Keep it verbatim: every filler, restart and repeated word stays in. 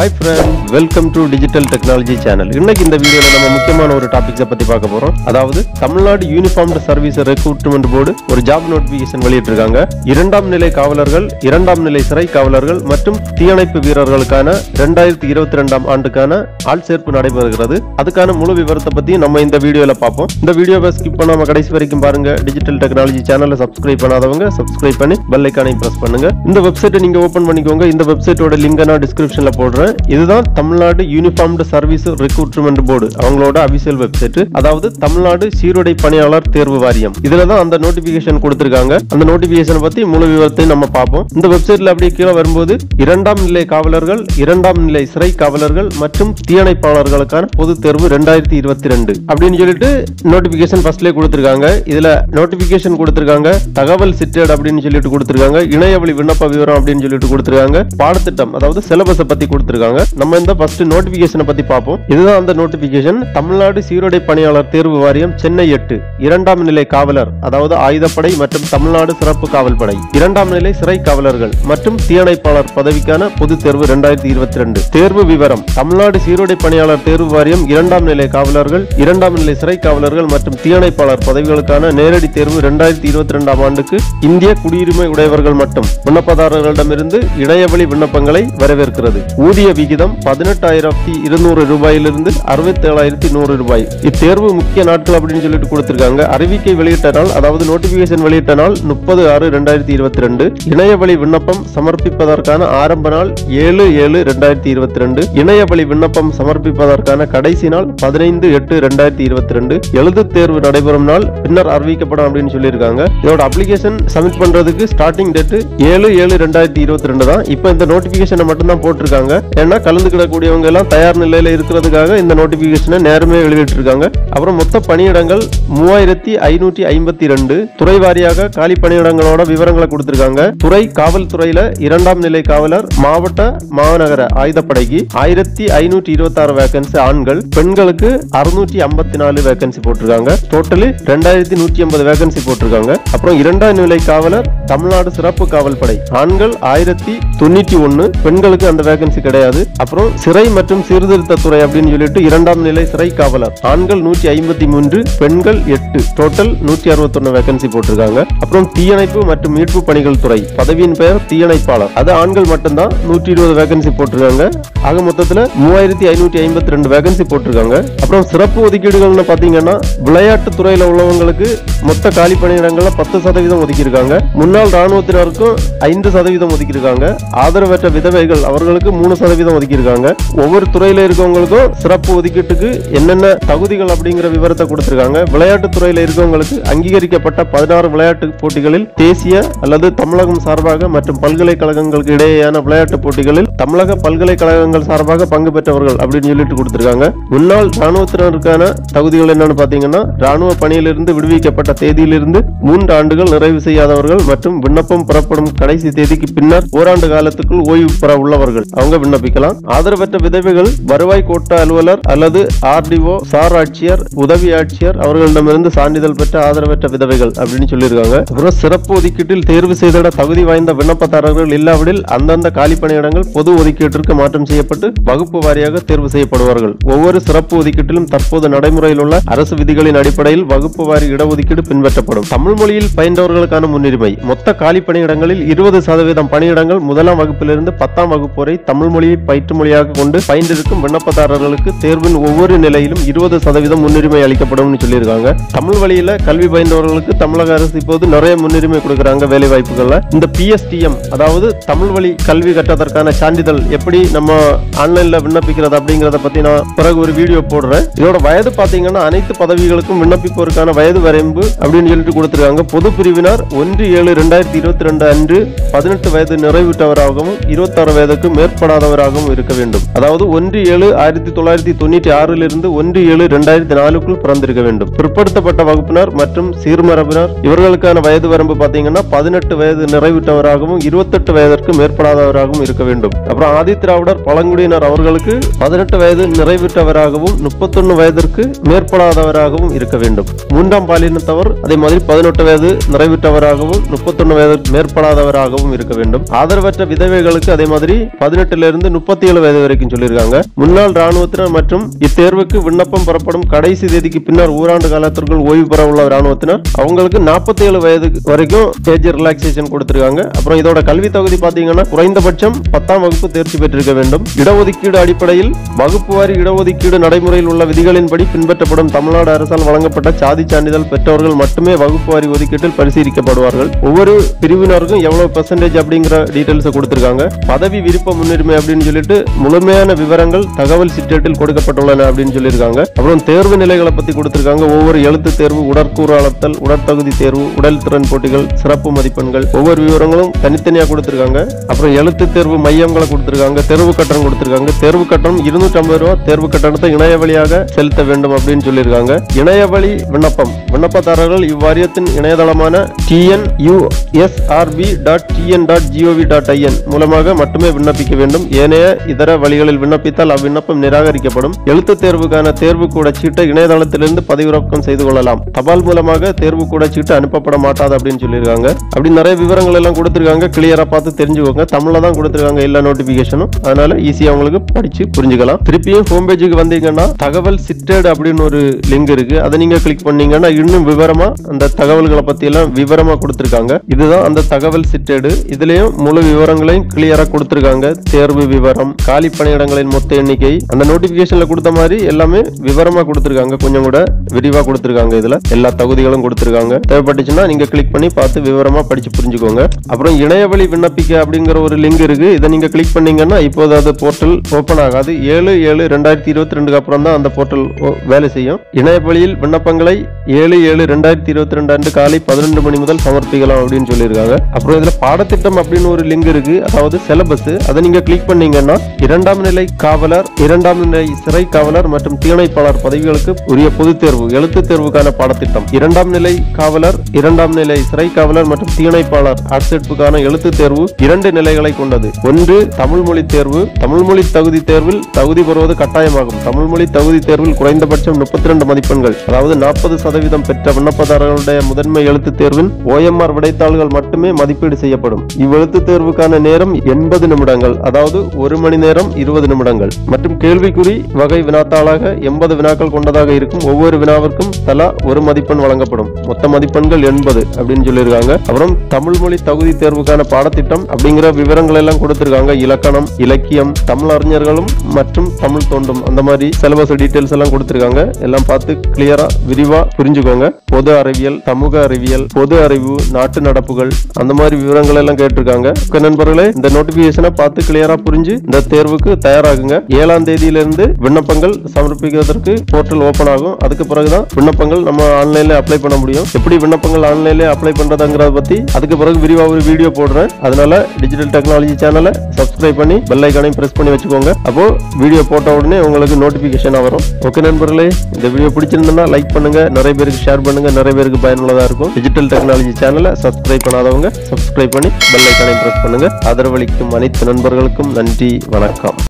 Hi friends, welcome to Digital Technology Channel. இன்னைக்கு இந்த வீடியோல நம்ம முக்கியமான ஒரு டாபிக்ஸை பத்தி பார்க்க போறோம். அதாவது Tamil Nadu uniformed service recruitment board ஒரு ஜாப் நோட்டிபிகேஷன் வெளியிட்டிருக்காங்க. இரண்டாம் நிலை காவலர்கள், இரண்டாம் நிலை சிறை காவலர்கள் மற்றும் தீயணைப்பு வீரர்களுக்கான இரண்டாயிரத்தி இருபத்தி ரெண்டாம் ஆண்டுக்கான ஆள் சேர்ப்பு நடைபெறுகிறது. அதுக்கான முழு விவரத்தை பத்தி நம்ம இந்த வீடியோல பார்ப்போம். இந்த வீடியோவை ஸ்கிப் பண்ணாம கடைசி வரைக்கும் பாருங்க. டிஜிட்டல் டெக்னாலஜி சேனலை சப்ஸ்கிரைப் பண்ணாதவங்க சப்ஸ்கிரைப் பண்ணி பெல் ஐகானை பிரஸ் பண்ணுங்க. இந்த வெப்சைட்டை நீங்க ஓபன் பண்ணிக்கோங்க. இந்த வெப்சைட்டோட லிங்கை நான் டிஸ்கிரிப்ஷன்ல போடுறேன். இதுதான் Tamil Nadu uniformed service recruitment board அவங்களோட அபிஷியல் வெப்சைட். அதாவது தமிழ்நாடு சீருடை பணியாளர் தேர்வு வாரியம். இதுல தான் அந்த நோட்டிபிகேஷன் கொடுத்திருக்காங்க. அந்த நோட்டிபிகேஷன் பத்தி முழு விவரத்தை நம்ம பார்ப்போம். இந்த வெப்சைட்ல அப்படியே கீழே வரும்போது இரண்டாம் நிலை காவலர்கள், இரண்டாம் நிலை சிறை காவலர்கள் மற்றும் தீயணைப்பாளர்களுக்கான பொது தேர்வு இரண்டாயிரத்தி இருபத்தி ரெண்டு அப்படின்னு சொல்லிட்டு நோட்டிபிகேஷன் ஃபர்ஸ்ட்லேயே கொடுத்திருக்காங்க. இதுல நோட்டிபிகேஷன் கொடுத்திருக்காங்க, தகவல் சிட்டேட் அப்படின்னு சொல்லிட்டு கொடுத்திருக்காங்க, இணையவழி விண்ணப்ப விவரம் அப்படின்னு சொல்லிட்டு கொடுத்திருக்காங்க, பாடத்திட்டம் அதாவது சிலபஸை பத்தி கொடுத்திருக்காங்க. நம்ம இந்த ஃபர்ஸ்ட் நோட்டிபிகேஷனை பத்தி பார்ப்போம். இதுதான் அந்த நோட்டிபிகேஷன். தமிழ்நாடு சீருடை பணியாளர் தேர்வு வாரியம் சென்னை எட்டு இரண்டாம் நிலை காவலர் அதாவது ஆயுதப்படை மற்றும் தமிழ்நாடு சிறப்பு காவல் படை, இரண்டாம் நிலை சிறை காவலர்கள் மற்றும் தீயணைப்பாளர் பதவிக்கான பொது தேர்வு இரண்டாயிரத்தி இருபத்தி ரெண்டு. தேர்வு விவரம்: தமிழ்நாடு சீருடை பணியாளர் தேர்வு வாரியம் இரண்டாம் நிலை காவலர்கள், இரண்டாம் நிலை சிறை காவலர்கள் மற்றும் தீயணைப்பாளர் பதவிகளுக்கான நேரடி தேர்வு இரண்டாயிரத்தி இருபத்தி ரெண்டாம் ஆண்டுக்கு இந்திய குடியுரிமை உடையவர்கள் மட்டும் விண்ணப்பதாரர்களிடமிருந்து இணையவழி விண்ணப்பங்களை வரவேற்கிறது. ஊதிய விகிதம் பதினெட்டாயிரத்தி இருநூறு ரூபாயிலிருந்து அறுபத்தி ஏழாயிரத்தி நூறு ரூபாய். இத்தேர்வு முக்கிய நாட்கள் அப்படின்னு சொல்லிட்டு கொடுத்திருக்காங்க. அறிவிக்கை வெளியிட்ட நாள் அதாவது நோட்டிபிகேஷன் வெளியிட்ட நாள் முப்பது ஆறு இரண்டாயிரத்தி இருபத்தி ரெண்டு. இணையவழி விண்ணப்பம் சமர்ப்பிப்பதற்கான ஆரம்ப நாள் ஏழு ஏழு இரண்டாயிரத்தி இருபத்தி ரெண்டு. இணையவழி விண்ணப்பம் சமர்ப்பிப்பதற்கான கடைசி நாள் பதினைந்து எட்டு இரண்டாயிரத்தி இருபத்தி ரெண்டு. எழுது தேர்வு நடைபெறும் நாள் பின்னர் அறிவிக்கப்படும் அப்படின்னு சொல்லியிருக்காங்க. இதோட அப்ளிகேஷன் சப்மிட் பண்றதுக்கு ஸ்டார்டிங் டேட் ஏழு ஏழு இரண்டாயிரத்தி இருபத்தி ரெண்டு தான். இப்போ இந்த நோட்டிபிகேஷனை மட்டும் தான் போட்டிருக்காங்க. ஏன்னா கலந்துக்கிடக்கூடியவங்க எல்லாம் தயார் நிலையில இருக்கிறதுக்காக இந்த நோட்டிபிகேஷனை நேரமே வெளியிட்டு இருக்காங்க. அப்புறம் மொத்த பணியிடங்கள் மூவாயிரத்தி ஐநூற்றி ஐம்பத்தி ரெண்டு. துறை வாரியாக காலி பணியிடங்களோட விவரங்களை கொடுத்திருக்காங்க. துறை காவல்துறையில இரண்டாம் நிலை காவலர் மாவட்ட மாநகர ஆயுதப்படைக்கு ஆயிரத்தி ஐநூற்றி இருபத்தி ஆறு வேகன்சி ஆண்கள், பெண்களுக்கு அறுநூற்றி ஐம்பத்தி நாலு வேகன்சி போட்டிருக்காங்க. டோட்டலி ரெண்டாயிரத்தி நூற்றி ஐம்பது வேகன்சி போட்டிருக்காங்க. அப்புறம் இரண்டாம் நிலை காவலர் தமிழ்நாடு சிறப்பு காவல் படை ஆண்கள் ஆயிரத்தி தொண்ணூற்றி ஒன்னு, பெண்களுக்கு அந்த வேகன்சி கிடையாது. அப்புறம் சிறை மற்றும் சீர்திருத்த துறை அப்படின்னு சொல்லிட்டு இரண்டாம் நிலை சிறை காவலர் ஆண்கள் நூற்றி ஐம்பத்தி மூன்று, பெண்கள் எட்டு, டோட்டல் நூற்றி அறுபத்தி ஒன்னு வேகன்சி போட்டிருக்காங்க. அப்புறம் தீயணைப்பு மற்றும் மீட்பு பணிகள் துறை பதவியின் பெயர் தீயணைப்பாளர், அது ஆண்கள் மட்டும்தான் நூற்றி இருபது வேகன்சி போட்டிருக்காங்க. ஆக மொத்தத்தில் மூவாயிரத்தி ஐநூற்றி ஐம்பத்தி ரெண்டு வேகன்சி போட்டிருக்காங்க. அப்புறம் சிறப்பு ஒதுக்கீடுகள்னு பாத்தீங்கன்னா விளையாட்டு துறையில உள்ளவங்களுக்கு மொத்த காலி பணியிடங்கள்ல பத்து சதவீதம் ஒதுக்கியிருக்காங்க. முன்னாள் ராணுவத்தினருக்கும் ஐந்து சதவீதம் ஒதுக்கியிருக்காங்க. ஆதரவற்ற விதவைகள் அவர்களுக்கு மூணு சதவீதம் ஒதுக்கியிருக்காங்க. ஒவ்வொரு துறையில இருக்கவங்களுக்கும் சிறப்பு ஒதுக்கீட்டுக்கு என்னென்ன தகுதிகள் அப்படிங்கிற விவரத்தை கொடுத்திருக்காங்க. விளையாட்டு துறையில இருக்கவங்களுக்கு அங்கீகரிக்கப்பட்ட பதினாறு விளையாட்டு போட்டிகளில் தேசிய அல்லது தமிழகம் சார்பாக மற்றும் பல்கலைக்கழகங்களுக்கு இடையேயான விளையாட்டு போட்டிகளில் தமிழக பல்கலைக்கழகங்கள் சார்பாக பங்கு பெற்றவர்கள் அப்படின்னு சொல்லிட்டு கொடுத்திருக்காங்க. முன்னாள் ராணுவத்தினருக்கான தகுதிகள் என்னன்னு பாத்தீங்கன்னா ராணுவ பணியிலிருந்து விடுவிக்கப்பட்ட தேதியிலிருந்து மூன்று ஆண்டுகள் நிறைவு செய்யாதவர்கள் மற்றும் விண்ணப்பம் பெறப்படும் கடைசி தேதிக்கு பின்னர் ஓராண்டு காலத்துக்குள் ஓய்வு பெற உள்ளவர்கள் அவங்க விண்ணப்பிக்கலாம். ஆதரவற்ற விதவைகள் வருவாய் கோட்ட அலுவலர் அல்லது ஆர்டிஓ, சார் ஆட்சியர், உதவி ஆட்சியர் அவர்களிடமிருந்து சான்றிதழ் பெற்ற ஆதரவற்ற விதவைகள் அப்படின்னு சொல்லியிருக்காங்க. அப்புறம் சிறப்பு ஒதுக்கீட்டில் தேர்வு செய்திட தகுதி வாய்ந்த விண்ணப்பதாரர்கள் இல்லாவிடில் அந்தந்த காலி பணியிடங்கள் பொது ஒதுக்கீட்டிற்கு மாற்றம் செய்யப்பட்டு வகுப்பு வாரியாக தேர்வு செய்யப்படுவார்கள். ஒவ்வொரு சிறப்பு ஒதுக்கீட்டிலும் தற்போது நடைமுறையில் உள்ள அரசு விதிகளின் அடிப்படையில் வகுப்பு வாரி இடஒதுக்கீடு பின்பற்றப்படும். தமிழ் மொழியில் பயின்றவர்களுக்கான முன்னுரிமை: மொத்த காலி பணியிடங்களில் இருபது சதவீதம் பணியிடங்கள் முதலாம் வகுப்பிலிருந்து பத்தாம் வகுப்பு வரை தமிழ் மொழியை பயிற்று மொழியாக கொண்டு பயின்றிருக்கும் விண்ணப்பதாரர்களுக்கு தேர்வின் ஒவ்வொரு நிலையிலும் இருபது சதவீதம் முன்னுரிமை அளிக்கப்படும் சொல்லியிருக்காங்க. தமிழ் வழியில கல்வி பயின்றவர்களுக்கு தமிழக அரசு இப்போது நிறைய முன்னுரிமை கொடுக்கறாங்க வேலை வாய்ப்புகள்ல. இந்த பி எஸ் டி எம் அதாவது தமிழ் வழி கல்வி கற்றதற்கான சான்றிதழ் எப்படி நம்ம ஆன்லைன்ல விண்ணப்பிக்கிறது அப்படிங்கறத பத்தி நான் பிறகு ஒரு வீடியோ போடுறேன். இதோட வயது பாத்தீங்கன்னா அனைத்து பதவிகளுக்கும் விண்ணப்பிப்பதற்கான வயது வரம்பு அப்படின்னு சொல்லிட்டு கொடுத்திருக்காங்க. பொது பிரிவினர் ஒன்று ஏழு இரண்டாயிரத்தி இருபத்தி ரெண்டு அன்று பதினெட்டு வயது நிறைவுற்றவராகவும் இருபத்தி ஆறு வயதுக்கு மேற்படாதவராகவும் இருக்க வேண்டும். அதாவது ஒன்று ஏழு ஆயிரத்தி தொள்ளாயிரத்தி தொண்ணூற்றி ஆறில் இருந்து ஒன்று ஏழு இரண்டாயிரத்தி நாலுக்குள் பிறந்திருக்க வேண்டும். பிற்படுத்தப்பட்ட வகுப்பினர் மற்றும் சீர்மரபினர் இவர்களுக்கான வயது வரம்பு பாத்தீங்கன்னா பதினெட்டு வயது நிறைவுற்றவராகவும் இருபத்தெட்டு வயதிற்கு மேற்படாதவராகவும் இருக்க வேண்டும். அப்புறம் ஆதி திராவிடர் பழங்குடியினர் அவர்களுக்கு பதினெட்டு வயது நிறைவுற்றவராகவும் முப்பத்தொன்னு வயதிற்கு மேற்படாதவராகவும் இருக்க வேண்டும். மூன்றாம் பாலினத்தவர் அதே மாதிரி பதினெட்டு வயது நிறைவுற்றவராகவும் முப்பத்தி முப்பத்தொன்னு வயது மேற்படாதவராகவும் இருக்க வேண்டும். ஆதரவற்ற விதவைகளுக்கு அதே மாதிரி பதினெட்டுல இருந்து முப்பத்தி ஏழு வயது வரைக்கும் சொல்லியிருக்காங்க. முன்னாள் ராணுவத்தினர் மற்றும் இத்தேர்வுக்கு விண்ணப்பம் பெறப்படும் கடைசி தேதிக்கு பின்னர் ஓராண்டு காலத்திற்குள் ஓய்வு பெற உள்ள ராணுவத்தினர் அவங்களுக்கு நாற்பத்தி ஏழு வயது வரைக்கும் ஏஜ் ரிலாக்சேஷன் கொடுத்திருக்காங்க. அப்புறம் இதோட கல்வி தகுதி பாத்தீங்கன்னா குறைந்தபட்சம் பத்தாம் வகுப்பு தேர்ச்சி பெற்றிருக்க வேண்டும். இடஒதுக்கீடு அடிப்படையில் வகுப்பு வாரி இடஒதுக்கீடு நடைமுறையில் உள்ள விதிகளின்படி பின்பற்றப்படும் தமிழ்நாடு அரசால் வழங்கப்பட்ட சாதி சான்றிதழ் பெற்றவர்கள் மட்டுமே வகுப்பு வாரி ஒதுக்கீட்டில் பரிசீலிக்கப்படுவார்கள். ஒவ்வொரு பிரிவினருக்கும் எவ்வளவு பெர்சன்டேஜ் அப்படிங்கிற டீடைல்ஸ் கொடுத்திருக்காங்க. பதவி விருப்ப முன்னுரிமை அப்படின்னு சொல்லிட்டு முழுமையான விவரங்கள் தகவல் சிற்றேட்டில் கொடுக்கப்பட்டுள்ளன அப்படின்னு சொல்லியிருக்காங்க. அப்புறம் தேர்வு நிலைகளை பத்தி கொடுத்திருக்காங்க. ஒவ்வொரு எழுத்து தேர்வு, உடற்கூறு அளத்தல், உடற்தகுதி தேர்வு, உடல் திறன் போட்டிகள், சிறப்பு மதிப்பெண்கள், ஒவ்வொரு விவரங்களும் தனித்தனியா கொடுத்திருக்காங்க. அப்புறம் எழுத்து தேர்வு மையங்களை கொடுத்திருக்காங்க. தேர்வு கட்டணம் கொடுத்திருக்காங்க. தேர்வு கட்டணம் இருநூற்றி ஐம்பது ரூபாய். தேர்வு கட்டணத்தை இணைய வழியாக செலுத்த வேண்டும் அப்படின்னு சொல்லியிருக்காங்க. இணையவழி விண்ணப்பம் விண்ணப்பதாரர்கள் இவ்வாரியத்தின் இணையதளமான T N U S R B dot T N dot G O V dot I N மூலமாக மட்டுமே விண்ணப்பிக்க வேண்டும். ஏனைய இதர வழிகளில் விண்ணப்பித்தால் அவ்விண்ணப்பம் நிராகரிக்கப்படும். எழுத்து தேர்வுக்கான தேர்வு கூட சீட்டை இணையதளத்திலிருந்து பதிவிறக்கம் செய்து கொள்ளலாம். தபால் மூலமாக தேர்வு கூட சீட்டு அனுப்பப்பட மாட்டாது அப்படின்னு சொல்லியிருக்காங்க. அப்படி நிறைய விவரங்கள் எல்லாம் கொடுத்திருக்காங்க. கிளியரா பார்த்து தெரிஞ்சுக்கோங்க. தமிழ்ல தான் கொடுத்திருக்காங்க எல்லா நோட்டிபிகேஷனும். அதனால ஈஸியா உங்களுக்கு படிச்சு புரிஞ்சுக்கலாம். திருப்பியும் ஹோம் பேஜுக்கு வந்தீங்கன்னா தகவல் சிற்றேடு அப்படின்னு ஒரு லிங்க் இருக்கு. அதை நீங்க கிளிக் பண்ணீங்கன்னா இன்னும் விவரமா அந்த தகவல்களை பத்தி எல்லாம் விவரமா கொடுத்திருக்காங்க. இதுதான் அந்த தகவல் சிற்றேடு. இதுலயும் முழு விவரங்களையும் கிளியரா கொடுத்திருக்காங்க. தேர்வு விவரம், காலி பணியிடங்களின் மொத்த எண்ணிக்கை, அந்த நோட்டிபிகேஷன்ல கொடுத்த மாதிரி எல்லாமே விவரமா கொடுத்திருக்காங்க. கொஞ்சம் கூட விரிவா கொடுத்திருக்காங்க. இதுல எல்லா தகுதிகளும் கொடுத்திருக்காங்க. தேவைப்பட்டுச்சுன்னா நீங்க கிளிக் பண்ணி பார்த்து விவரமா படிச்சு புரிஞ்சுக்கோங்க. அப்புறம் இணையவழி விண்ணப்பிக்க அப்படிங்கிற ஒரு லிங்க் இருக்கு. இதை நீங்க கிளிக் பண்ணீங்கன்னா இப்போது அது போர்ட்டல் ஓபன் ஆகாது. ஏழு ஏழு ரெண்டாயிரத்தி இருபத்தி ரெண்டுக்கு அப்புறம் தான் அந்த போர்ட்டல் வேலை செய்யும். இணையவழியில் விண்ணப்பங்களை ஏழு ஏழு ரெண்டாயிரத்தி இருபத்தி ரெண்டு அன்று காலை பதினொன்று மணி முதல் சமர்ப்பிக்கலாம் அப்படின்னு சொல்லியிருக்காங்க. அப்புறம் இதுல பாடத்திட்டம் அப்படின்னு ஒரு லிங்க் இருக்கு. அதாவது சிலபஸ். அதை நீங்க கிளிக் பண்ணீங்கன்னா இரண்டாம் நிலை காவலர், இரண்டாம் நிலை சிறை காவலர் மற்றும் தீயணைப்பாளர் பதவிகளுக்கு உரிய பொதுத் தேர்வு எழுத்து தேர்வுக்கான பாடத்திட்டம், இரண்டாம் நிலை காவலர், இரண்டாம் நிலை சிறை காவலர் மற்றும் தீயணைப்பாளர் ஆட்சேர்ப்புக்கான எழுத்து தேர்வு இரண்டு நிலைகளை கொண்டது. ஒன்று தமிழ் மொழி தேர்வு. தமிழ் மொழி தகுதி தேர்வில் தகுதி பெறுவது கட்டாயமாகும். தமிழ் மொழி தகுதி தேர்வில் குறைந்தபட்சம் முப்பத்தி இரண்டு மதிப்பெண்கள், அதாவது நாற்பது சதவீதம் பெற்ற விண்ணப்பதாரர்களுடைய முதன்மை எழுத்து தேர்வின் ஓ எம் ஆர் விடைத்தாள்கள் மட்டுமே மதிப்பீடு செய்யப்படும். இவ்வெழுத்து தேர்வுக்கான நேரம் எண்பது நிமிடங்கள், அதாவது ஒரு மணி நேரம் இருபது நிமிடங்கள். மற்றும் கேள்விக்குறி வகை வினாத்தாளாக எண்பது வினாக்கள் கொண்டதாக இருக்கும். ஒவ்வொரு வினாவிற்கும் தலா ஒரு மதிப்பெண் வழங்கப்படும். மொத்த மதிப்பெண்கள் எண்பது அப்படின்னு சொல்லியிருக்காங்க. அப்புறம் தமிழ் மொழி தகுதி தேர்வுக்கான பாடத்திட்டம் அப்படிங்கிற விவரங்கள் எல்லாம் கொடுத்திருக்காங்க. இலக்கணம், இலக்கியம், தமிழ் அறிஞர்களும் மற்றும் தமிழ் தோண்டும், அந்த மாதிரி சிலபஸ் டீடைல்ஸ் எல்லாம் கொடுத்திருக்காங்க. எல்லாம் பார்த்து கிளியரா விரிவா புரிஞ்சுக்கோங்க. பொது அறிவியல், சமூக அறிவியல், பொது அறிவு, நாட்டு நடப்புகள், அந்த மாதிரி விவரங்கள் எல்லாம் கேட்டிருக்காங்க. நண்பர்களே, இந்த நோட்டிபிகேஷனை பார்த்து கிளியரா புரிஞ்சு இந்த தேர்வுக்கு தயாராகுங்க. ஏழாம் தேதியிலிருந்து விண்ணப்பங்கள் சமர்ப்பிக்கிறதுக்கு போர்ட்டல் ஓபன் ஆகும். அதுக்கு பிறகுதான் விண்ணப்பங்கள் நம்ம ஆன்லைன்ல அப்ளை பண்ண முடியும். எப்படி விண்ணப்பங்கள் ஆன்லைன்ல அப்ளை பண்றதுங்கிறத பத்தி அதுக்கு பிறகு விரிவா ஒரு வீடியோ போடுறேன். அதனால டிஜிட்டல் டெக்னாலஜி சேனலை சப்ஸ்கிரைப் பண்ணி பெல் ஐகானையும் பிரஸ் பண்ணி வச்சுக்கோங்க. அப்போ வீடியோ போட்ட உடனே உங்களுக்கு நோட்டிபிகேஷன் வரும். ஓகே நண்பர்களே, இந்த வீடியோ பிடிச்சிருந்தா லைக் பண்ணுங்க, நிறைய பேருக்கு ஷேர் பண்ணுங்க, நிறைய பேருக்கு பயனுள்ளதா இருக்கும். டிஜிட்டல் டெக்னாலஜி சேனலை சப்ஸ்கிரைப் பண்ணாதவங்க சப்ஸ்கிரைப் பண்ணி பெல் ஐகானையும் பிரஸ் பண்ணுங்க. ஆதரவளிக்கும் அனைத்து நண்பர்களுக்கும் நன்றி, வணக்கம்.